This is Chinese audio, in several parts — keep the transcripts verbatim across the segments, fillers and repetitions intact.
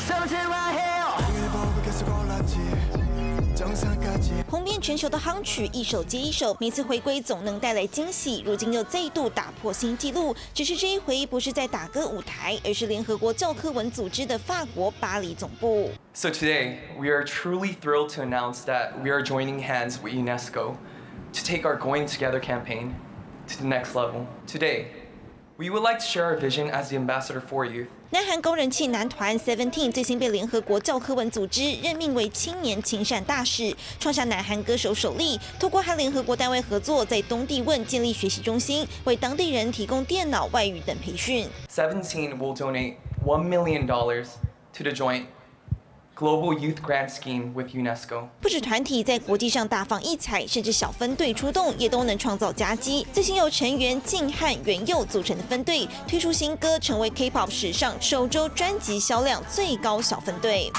红遍全球的夯曲一首接一首，每次回归总能带来惊喜。如今又再度打破新纪录，只是这一回不是在打歌舞台，而是联合国教科文组织的法国巴黎总部。 So today, we are truly thrilled to announce that we are joining hands with UNESCO to take our Going Together campaign to the next level. Today, we would like to share our vision as the ambassador for youth. 南韩高人气男团 Seventeen 最新被联合国教科文组织任命为青年亲善大使，创下南韩歌手首例。透过和联合国单位合作，在东帝汶建立学习中心，为当地人提供电脑、外语等培训。 Seventeen will donate one million dollars to the joint Global Youth Grant Scheme with UNESCO. 不止团体在国际上大放异彩，甚至小分队出动也都能创造佳绩。最新由成员静汉、元佑组成的分队推出新歌，成为 K-pop 史上首周专辑销量最高小分队。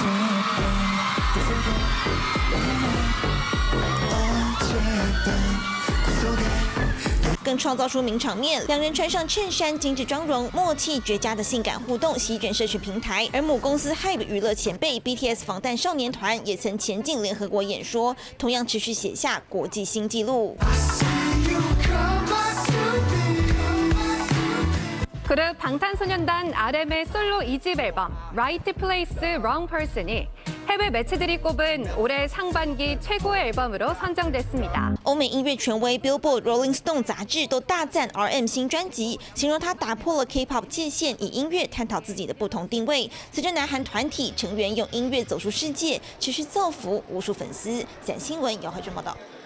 更创造出名场面，两人穿上衬衫，精致妆容，默契绝佳的性感互动席卷社群平台。而母公司 Hype 娱乐前辈 B T S 防弹少年团也曾前进联合国演说，同样持续写下国际新纪录。 그룹 방탄소년단 알엠의 솔로 이 집 앨범 Right Place, Wrong Person이 해외 매체들이 꼽은 올해 상반기 최고의 앨범으로 선정됐습니다. 欧美音乐权威 Billboard、Rolling Stone 杂志都大赞 R M 新专辑，形容它打破了 K-pop 界限，以音乐探讨自己的不同定位。随着南韩团体成员用音乐走出世界，持续造福无数粉丝。展新闻姚慧珍报道。